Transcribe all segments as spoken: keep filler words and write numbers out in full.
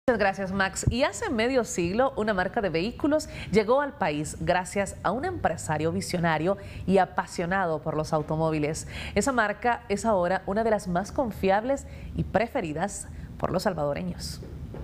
Muchas gracias, Max. Y hace medio siglo, una marca de vehículos llegó al país gracias a un empresario visionario y apasionado por los automóviles. Esa marca es ahora una de las más confiables y preferidas por los salvadoreños.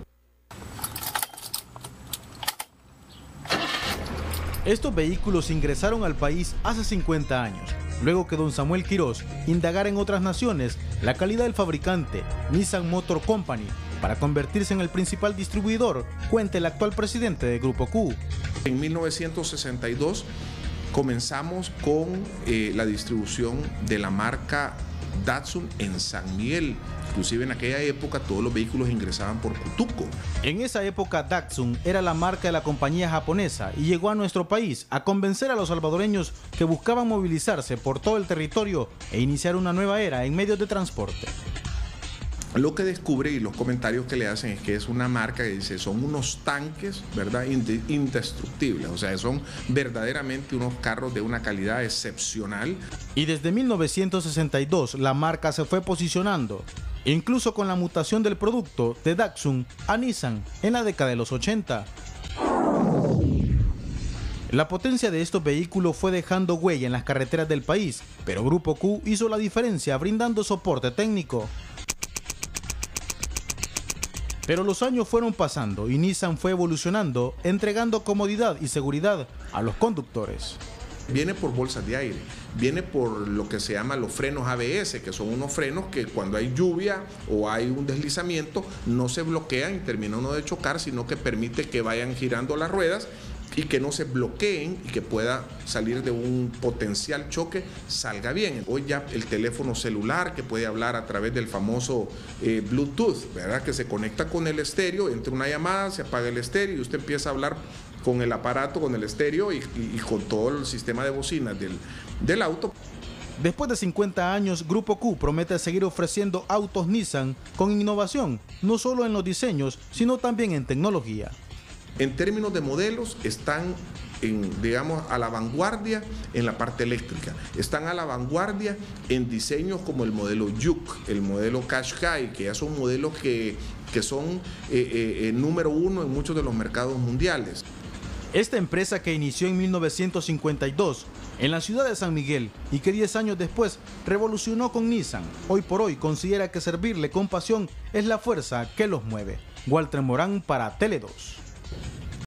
Estos vehículos ingresaron al país hace cincuenta años, luego que don Samuel Quiroz indagara en otras naciones la calidad del fabricante Nissan Motor Company para convertirse en el principal distribuidor, cuenta el actual presidente de Grupo Q. En mil novecientos sesenta y dos comenzamos con eh, la distribución de la marca Datsun en San Miguel. Inclusive en aquella época todos los vehículos ingresaban por Cutuco. En esa época Datsun era la marca de la compañía japonesa y llegó a nuestro país a convencer a los salvadoreños que buscaban movilizarse por todo el territorio e iniciar una nueva era en medios de transporte. Lo que descubre y los comentarios que le hacen es que es una marca que dice son unos tanques, ¿verdad?, indestructibles, o sea, son verdaderamente unos carros de una calidad excepcional. Y desde mil novecientos sesenta y dos la marca se fue posicionando, incluso con la mutación del producto de Datsun a Nissan en la década de los ochenta. La potencia de estos vehículos fue dejando huella en las carreteras del país, pero Grupo Q hizo la diferencia brindando soporte técnico. Pero los años fueron pasando y Nissan fue evolucionando, entregando comodidad y seguridad a los conductores. Viene por bolsas de aire, viene por lo que se llama los frenos A B S, que son unos frenos que cuando hay lluvia o hay un deslizamiento no se bloquean y termina uno de chocar, sino que permite que vayan girando las ruedas y que no se bloqueen y que pueda salir de un potencial choque, salga bien. Hoy ya el teléfono celular que puede hablar a través del famoso eh, Bluetooth, ¿verdad?, que se conecta con el estéreo, entra una llamada, se apaga el estéreo y usted empieza a hablar con el aparato, con el estéreo y, y, y con todo el sistema de bocinas del, del auto. Después de cincuenta años, Grupo Q promete seguir ofreciendo autos Nissan con innovación, no solo en los diseños, sino también en tecnología. En términos de modelos, están en, digamos, a la vanguardia en la parte eléctrica. Están a la vanguardia en diseños como el modelo Juke, el modelo Qashqai, que ya son modelos que, que son eh, eh, número uno en muchos de los mercados mundiales. Esta empresa que inició en mil novecientos cincuenta y dos en la ciudad de San Miguel y que diez años después revolucionó con Nissan, hoy por hoy considera que servirle con pasión es la fuerza que los mueve. Walter Morán para Tele dos.